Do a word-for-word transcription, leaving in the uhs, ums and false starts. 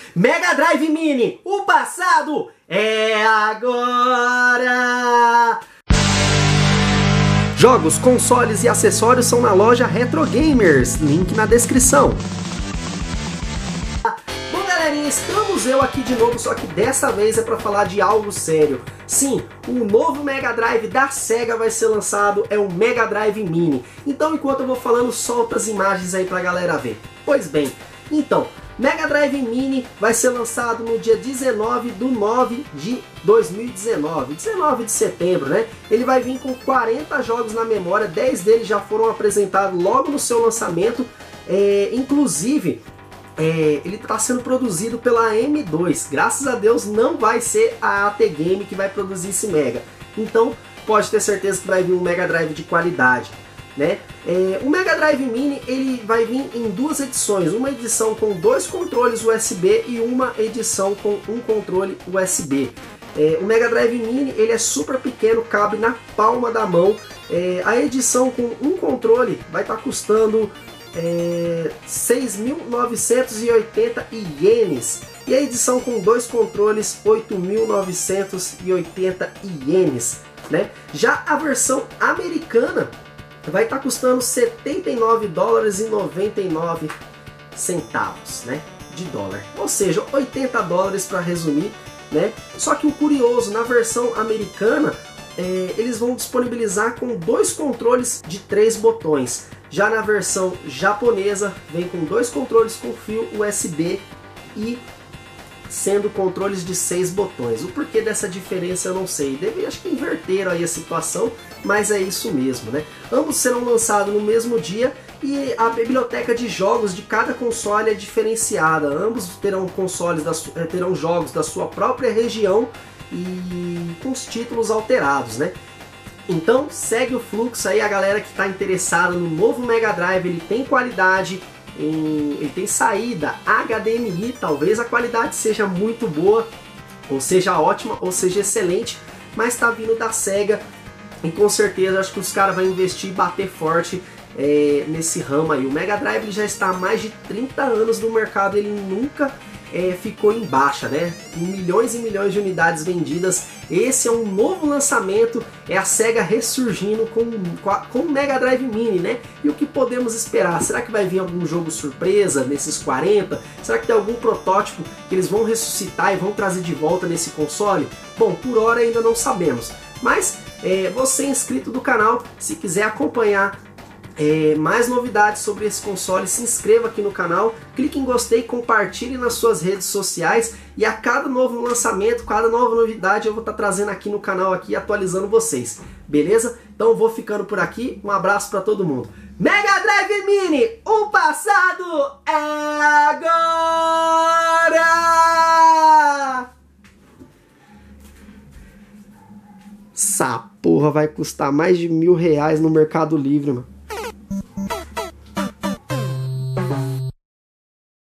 Mega Drive Mini, o passado é agora! Jogos, consoles e acessórios são na loja Retro Gamers, link na descrição. Bom galerinha, estamos eu aqui de novo, só que dessa vez é para falar de algo sério. Sim, o novo Mega Drive da Sega vai ser lançado, é o Mega Drive Mini. Então enquanto eu vou falando, solta as imagens aí pra galera ver. Pois bem, então, Mega Drive Mini vai ser lançado no dia dezenove de nove de dois mil e dezenove, dezenove de setembro, né? Ele vai vir com quarenta jogos na memória, dez deles já foram apresentados logo no seu lançamento, é, inclusive é, ele está sendo produzido pela M dois, graças a Deus não vai ser a A T Game que vai produzir esse Mega, então pode ter certeza que vai vir um Mega Drive de qualidade. Né? É, o Mega Drive Mini ele vai vir em duas edições, uma edição com dois controles U S B e uma edição com um controle U S B. É, o Mega Drive Mini ele é super pequeno, cabe na palma da mão. É, a edição com um controle vai estar tá custando é, seis mil novecentos e oitenta ienes e a edição com dois controles oito mil novecentos e oitenta ienes. Né? Já a versão americana vai estar tá custando setenta e nove dólares e noventa e nove centavos, né, de dólar, ou seja, oitenta dólares para resumir, né? Só que o curioso, na versão americana é, eles vão disponibilizar com dois controles de três botões. Já na versão japonesa vem com dois controles com fio U S B e sendo controles de seis botões. O porquê dessa diferença eu não sei, deve, acho que inverteram aí a situação, mas é isso mesmo, né? Ambos serão lançados no mesmo dia e a biblioteca de jogos de cada console é diferenciada. Ambos terão consoles, da, terão jogos da sua própria região e com os títulos alterados, né? Então segue o fluxo aí, a galera que está interessada no novo Mega Drive, ele tem qualidade, ele tem saída H D M I, talvez a qualidade seja muito boa, ou seja ótima, ou seja excelente, mas está vindo da Sega e com certeza acho que os caras vão investir e bater forte é, nesse ramo aí. O Mega Drive ele já está há mais de trinta anos no mercado, ele nunca é, ficou em baixa, né? Milhões e milhões de unidades vendidas. Esse é um novo lançamento, é a Sega ressurgindo com, com o Mega Drive Mini, né? E o que podemos esperar? Será que vai vir algum jogo surpresa nesses quarenta? Será que tem algum protótipo que eles vão ressuscitar e vão trazer de volta nesse console? Bom, por hora ainda não sabemos, mas é, você inscrito do canal, se quiser acompanhar É, mais novidades sobre esse console, se inscreva aqui no canal, clique em gostei, compartilhe nas suas redes sociais e a cada novo lançamento, cada nova novidade eu vou estar trazendo aqui no canal, aqui atualizando vocês, beleza? Então eu vou ficando por aqui, um abraço para todo mundo. Mega Drive Mini, o passado é agora! Essa porra vai custar mais de mil reais no Mercado Livre, mano.